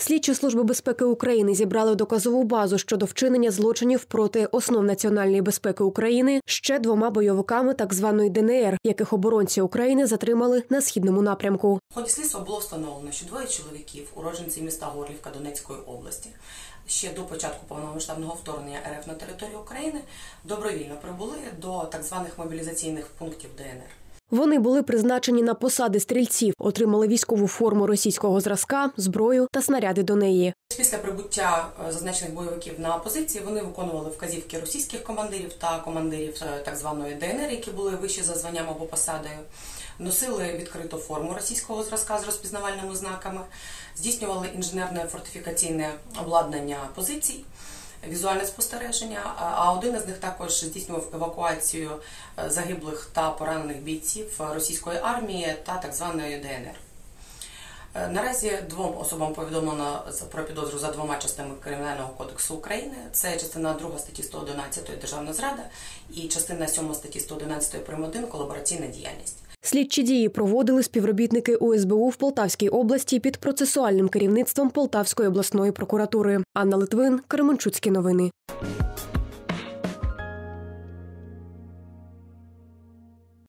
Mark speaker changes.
Speaker 1: Слідчі Служби безпеки України зібрали доказову базу щодо вчинення злочинів проти основ національної безпеки України ще 2 бойовиками так званої ДНР, яких оборонці України затримали на східному напрямку.
Speaker 2: В ході слідства було встановлено, що 2 чоловіків, уродженці міста Горлівка Донецької області, ще до початку повномасштабного вторгнення РФ на територію України добровільно прибули до так званих мобілізаційних пунктів ДНР.
Speaker 1: Вони були призначені на посади стрільців, отримали військову форму російського зразка, зброю та снаряди до неї.
Speaker 2: Після прибуття зазначених бойовиків на позиції вони виконували вказівки російських командирів та командирів так званої ДНР, які були вищі за званням або посадою, носили відкриту форму російського зразка з розпізнавальними знаками, здійснювали інженерне фортифікаційне обладнання позицій, візуальне спостереження, а один із них також здійснював евакуацію загиблих та поранених бійців російської армії та так званої ДНР. Наразі 2 особам повідомлено про підозру за 2 частинами Кримінального кодексу України. Це частина 2 статті 111 «Державна зрада» і частина 7 статті 111 прим. 1 «Колабораційна діяльність».
Speaker 1: Слідчі дії проводили співробітники УСБУ в Полтавській області під процесуальним керівництвом Полтавської обласної прокуратури. Анна Литвин, Кременчуцькі новини.